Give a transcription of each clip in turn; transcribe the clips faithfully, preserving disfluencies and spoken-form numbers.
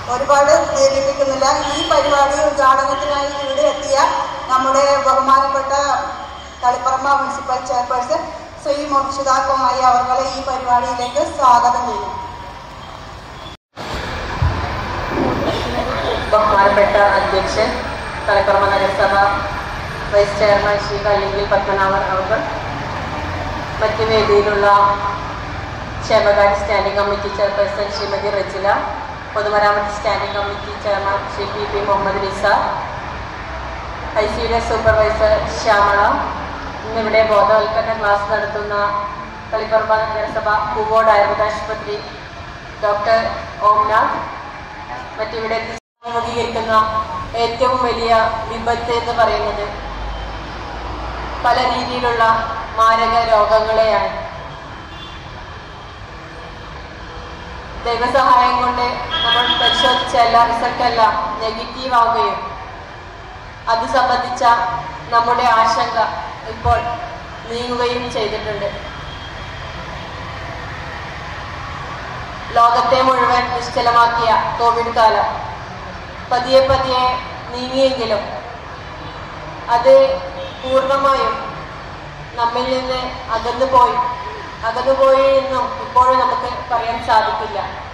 ഒരുപാട് ദീർഘിപ്പിക്കുന്നില്ല. ഈ പരിപാടി ഉദ്ഘാടനത്തിനായി ഇവിടെ എത്തിയ നമ്മുടെ ബഹുമാനപ്പെട്ട തളിപ്പറമ്പ മുനിസിപ്പൽ ചെയർപേഴ്സൺ ശ്രീ മുർഷിദ കുമാരി അവർകളെ ഈ പരിപാടിയിലേക്ക് സ്വാഗതം ചെയ്യുന്നു. ബഹുമാനപ്പെട്ട അധ്യക്ഷൻ തളിപ്പറമ്പ നഗരസഭ വൈസ് ചെയർമാൻ ശ്രീ കല്ലിങ്കിൽ പത്മനാഭൻ അവർ, മറ്റ് വേദിയിലുള്ള ക്ഷേമകാര്യ standing committee chairperson Shrimathi Rajila, പൊതുമരാമത്ത് standing committee chairman Shri P P Muhammad Nisa, I സിയുടെ സൂപ്പർവൈസർ ശ്യാമള, ഇന്നിവിടെ ബോധവൽക്കരണ ക്ലാസ് നടത്തുന്ന തളിപ്പറമ്പ നഗരസഭ പൂവോട് ആയുർവേദ ആശുപത്രി ഡോക്ടർ ഓംനാഥ്, മറ്റിവിടെ അഭിമുഖീകരിക്കുന്ന ഏറ്റവും വലിയ വിപത്ത് എന്ന് പറയുന്നത് പല രീതിയിലുള്ള മാരക രോഗങ്ങളെയാണ്. ദൈവസഹായം കൊണ്ട് നമ്മൾ പരിശോധിച്ച എല്ലാ റിസൾട്ടെല്ലാം നെഗറ്റീവ് ആവുകയും അത് സംബന്ധിച്ച നമ്മുടെ ആശങ്ക ഇപ്പോൾ നീങ്ങുകയും ചെയ്തിട്ടുണ്ട്. ലോകത്തെ മുഴുവൻ നിശ്ചലമാക്കിയ കോവിഡ് കാലം പതിയെ പതിയെ നീങ്ങിയെങ്കിലും അത് പൂർണ്ണമായും നമ്മിൽ നിന്ന് അകന്നു പോയി അകന്നു പോയി എന്നും ഇപ്പോഴും നമുക്ക് പറയാൻ സാധിക്കില്ല.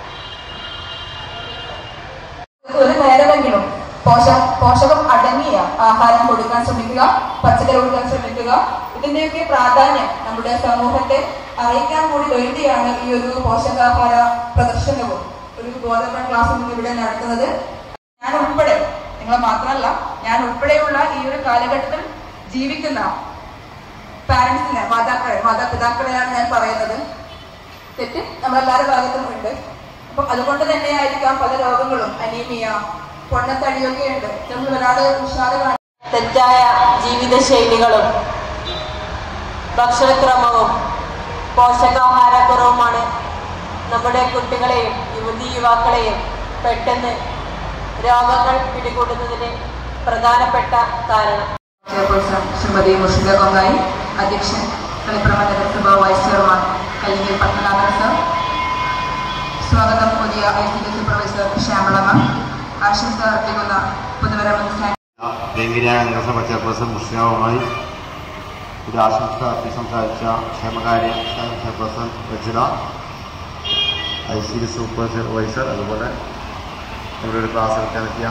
ഒരു നേരമെങ്കിലും പോഷ പോഷകം അടങ്ങിയ ആഹാരം കൊടുക്കാൻ ശ്രമിക്കുക, പച്ചക്കറി കൊടുക്കാൻ ശ്രമിക്കുക. ഇതിന്റെയൊക്കെ പ്രാധാന്യം നമ്മുടെ സമൂഹത്തെ അറിയിക്കാൻ കൂടി വേണ്ടിയാണ് ഈ ഒരു പോഷകാഹാര പ്രദർശനവും ഒരു ബോധവൽക്കരണ ക്ലാസ്സും ഇവിടെ നടത്തുന്നത്. ഞാൻ ഉൾപ്പെടെ, നിങ്ങൾ മാത്രമല്ല, ഞാൻ ഉൾപ്പെടെയുള്ള ഈ ഒരു കാലഘട്ടത്തിൽ ജീവിക്കുന്ന പാരന്റ്സിനെ, മാതാക്കളെ മാതാപിതാക്കളെയാണ് ഞാൻ പറയുന്നത്. തെറ്റ് നമ്മളെല്ലാവരുടെ ഭാഗത്തും ഉണ്ട്. അപ്പം അതുകൊണ്ട് തന്നെയായിരിക്കാം പല രോഗങ്ങളും, അനീമിയ, പൊണ്ണത്തടിയൊക്കെ ഉണ്ട്. നമ്മൾ ഒരാള് ഉഷാറ് കാണും. തെറ്റായ ജീവിതശൈലികളും ഭക്ഷണക്രമവും പോഷകാഹാരക്കുറവുമാണ് നമ്മുടെ കുട്ടികളെയും യുവതി യുവാക്കളെയും പെട്ടെന്ന് രോഗങ്ങൾ പിടികൂടുന്നതിന് പ്രധാനപ്പെട്ട കാരണം. ചെയർപേഴ്സൺ ശ്രീമതി മുർഷിദ കുമാരി, അധ്യക്ഷൻ തളിപ്പറമ്പ നഗരസഭ vice chairman Kallinkil Padmanabhan sir, സ്വാഗതം പുതിയ ഐ സി ഡി സൂപ്പർവൈസർ ശ്യാമളമ്മ, ആശംസ അർപ്പിക്കുന്ന പൊതുമരാമത്ത് നഗരസഭ ചെയർപേഴ്സൺ മുർഷിദ കുമാരി, ഒരു ആശംസ അർപ്പി സംസാരിച്ച ക്ഷേമകാര്യ chairperson Rajitha, I C D supervisor, അതുപോലെ ഇവിടെ ഒരു ക്ലാസ് എടുക്കാനെത്തിയ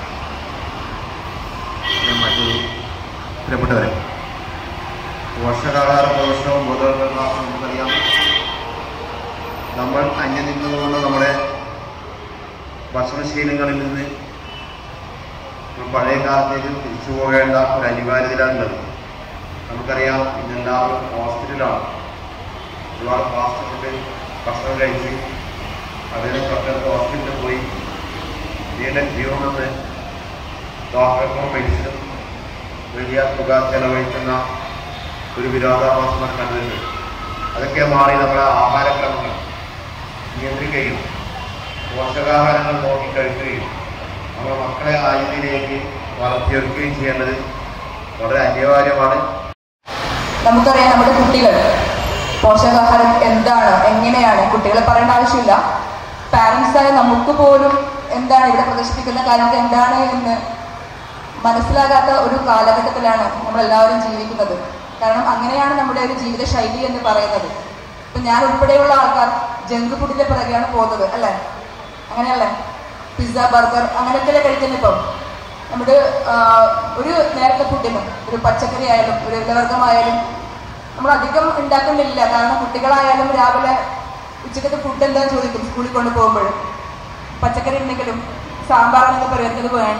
മറ്റു പ്രിയപ്പെട്ടവരെ, പോഷകാഹാര പ്രദർശനവും ബോധവൽക്കരണ ക്ലാസ്സും നമുക്കറിയാം. നമ്മൾ അന്യം നിന്നതുകൊണ്ട് നമ്മുടെ ഭക്ഷണശീലങ്ങളിൽ നിന്ന് പഴയ കാലത്തേക്ക് തിരിച്ചു പോകേണ്ട ഒരു അനിവാര്യതയിലാണുള്ളത്. നമുക്കറിയാം, ഇന്നെല്ലാവരും ഹോസ്പിറ്റലാണ്. ഒരുപാട് ഫാസ്റ്റ് ഫുഡ് ഭക്ഷണം കഴിച്ച് അതിന് തൊട്ടടുത്ത് ഹോസ്പിറ്റലിൽ പോയി വീണ്ടും ജീവനെന്ന് ഡോക്ടർക്കും മെഡിസിനും വലിയ തുക ചെലവഴിക്കുന്ന ഒരു വിരോധാഭാസം നമ്മൾ കണ്ടിട്ടുണ്ട്. അതൊക്കെ മാറി നമ്മുടെ ആഹാരക്രമങ്ങൾ നിയന്ത്രിക്കുകയും പോഷകാഹാരങ്ങൾ നോക്കി കഴിക്കുകയും നമ്മുടെ മക്കളെ ആ രീതിയിലേക്ക് വളർത്തിയെടുക്കുകയും ചെയ്യേണ്ടത് വളരെ അനിവാര്യമാണ്. നമുക്കറിയാം, നമ്മുടെ കുട്ടികൾ പോഷകാഹാരം എന്താണ്, എങ്ങനെയാണ്, കുട്ടികളെ പറയേണ്ട ആവശ്യമില്ല. പാരൻസായ നമുക്ക് പോലും എന്താണ് ഇവിടെ പ്രദർശിപ്പിക്കുന്ന കാര്യങ്ങൾ എന്താണ് എന്ന് മനസ്സിലാകാത്ത ഒരു കാലഘട്ടത്തിലാണ് നമ്മളെല്ലാവരും ജീവിക്കുന്നത്. കാരണം അങ്ങനെയാണ് നമ്മുടെ ഒരു ജീവിത ശൈലി എന്ന് പറയുന്നത്. ഇപ്പം ഞാൻ ഉൾപ്പെടെയുള്ള ആൾക്കാർ ജങ്ക് ഫുഡിൻ്റെ പിറകെയാണ് പോകുന്നത്, അല്ലേ? അങ്ങനെയല്ലേ? പിസ്സ, ബർഗർ അങ്ങനെയൊക്കെയല്ലേ കഴിക്കുന്നത്. ഇപ്പം നമ്മുടെ ഒരു നേരത്തെ ഫുഡിന് ഒരു പച്ചക്കറി ആയാലും ഒരു ഇലവർഗമായാലും നമ്മൾ അധികം ഉണ്ടാക്കുന്നില്ല. കാരണം കുട്ടികളായാലും രാവിലെ ഉച്ചക്കത്തെ ഫുഡ് എന്താ ചോദിക്കും സ്കൂളിൽ കൊണ്ടുപോകുമ്പോഴും. പച്ചക്കറി ഉണ്ടെങ്കിലും സാമ്പാറാണെന്ന് പറയുന്നത് വേണം.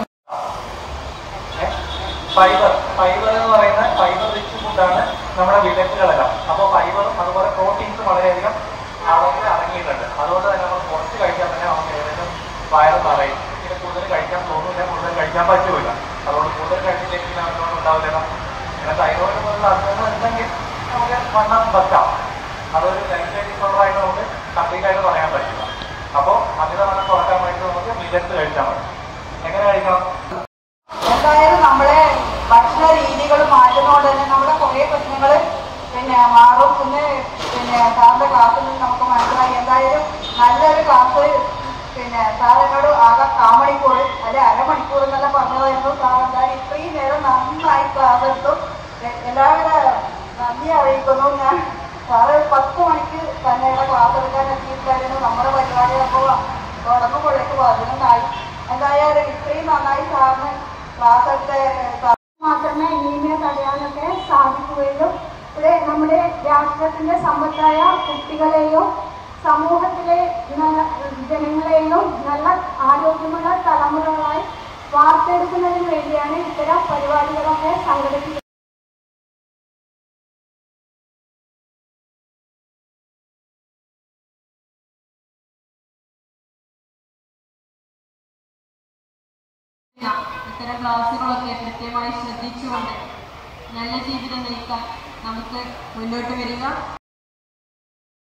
ഫൈബർ ഫൈബർ എന്ന് പറയുന്ന ഫൈബർ റിച്ച് ഫുഡാണ് നമ്മുടെ വിലക്കുകളെല്ലാം. അപ്പോൾ ഫൈബറും അതുപോലെ പ്രോട്ടീൻസും വളരെയധികം അളവിൽ അടങ്ങിയിട്ടുണ്ട്. അതുകൊണ്ട് തന്നെ നമ്മൾ കുറച്ച് കഴിക്കാൻ തന്നെ നമുക്ക് ഏകദേശം വയറ് നിറയും. പിന്നെ കൂടുതൽ കഴിക്കാൻ തോന്നില്ല, കൂടുതൽ കഴിക്കാൻ പറ്റുമില്ല. അതുകൊണ്ട് കൂടുതൽ കഴിച്ചില്ലെങ്കിൽ അവരോട് ഉണ്ടാവില്ല. പിന്നെ തൈറോയിഡ് പോലുള്ള അസുഖങ്ങൾ ഉണ്ടെങ്കിൽ നമുക്ക് വണ്ണം വെക്കാം. അതൊരു ലൈഫ് ഡിസോർഡറായിട്ട് നമുക്ക് കംപ്ലീറ്റ് ആയിട്ട് പറയാൻ പറ്റില്ല. അപ്പോൾ അമിതവണ്ണം കുറക്കാൻ വേണ്ടി നമുക്ക് മില്ലറ്റ്സ് കഴിച്ചാൽ മതി. എങ്ങനെ കഴിക്കണം? എന്തായാലും നമ്മളെ ഭക്ഷണ രീതികൾ മാറ്റുന്നതുകൊണ്ട് തന്നെ നമ്മുടെ കുറേ പ്രശ്നങ്ങൾ പിന്നെ മാറും. പിന്നെ പിന്നെ സാറിൻ്റെ ക്ലാസ്സിൽ നിന്ന് നമുക്ക് മനസ്സിലായി. എന്തായാലും നല്ലൊരു ക്ലാസ് പിന്നെ പിന്നെ സാർ എന്നോട് ആകെ കാമണിക്കൂർ അല്ലെ അരമണിക്കൂർ എന്നല്ല പറഞ്ഞതായിരുന്നു. സാർ എന്തായാലും ഇത്രയും നേരം നന്നായി ക്ലാസ് എടുത്തു. എല്ലാവിധ നന്ദി അറിയിക്കുന്നു. ഞാൻ സാറ് പത്ത് മണിക്ക് തന്നെ ഇവിടെ ക്ലാസ് എടുക്കാൻ എത്തിയിട്ടായിരുന്നു. നമ്മുടെ പരിപാടി അപ്പോൾ തുടങ്ങുമ്പോഴേക്ക് പതിനൊന്നായി. എന്തായാലും ഇത്രയും നന്നായി സാറിന് ക്ലാസ് എടുത്ത മാത്രമേ അനീമിയ തടയാനൊക്കെ സാധിക്കുകയുള്ളൂ. ഇവിടെ നമ്മുടെ രാഷ്ട്രത്തിന്റെ സമ്പത്തായ കുട്ടികളെയും സമൂഹത്തിലെ ജനങ്ങളെയും നല്ല ആരോഗ്യമുള്ള തലമുറകളായി വാർത്തെടുക്കുന്നതിന് വേണ്ടിയാണ് ഇത്തരം പരിപാടികളൊക്കെ സംഘടിപ്പിക്കുന്നത്. ഇത്തരം ക്ലാസ്സുകളൊക്കെ കൃത്യമായി ശ്രദ്ധിച്ചുകൊണ്ട് നല്ല ജീവിതം നയിക്കാൻ നമുക്ക് മുന്നോട്ട് വരിക.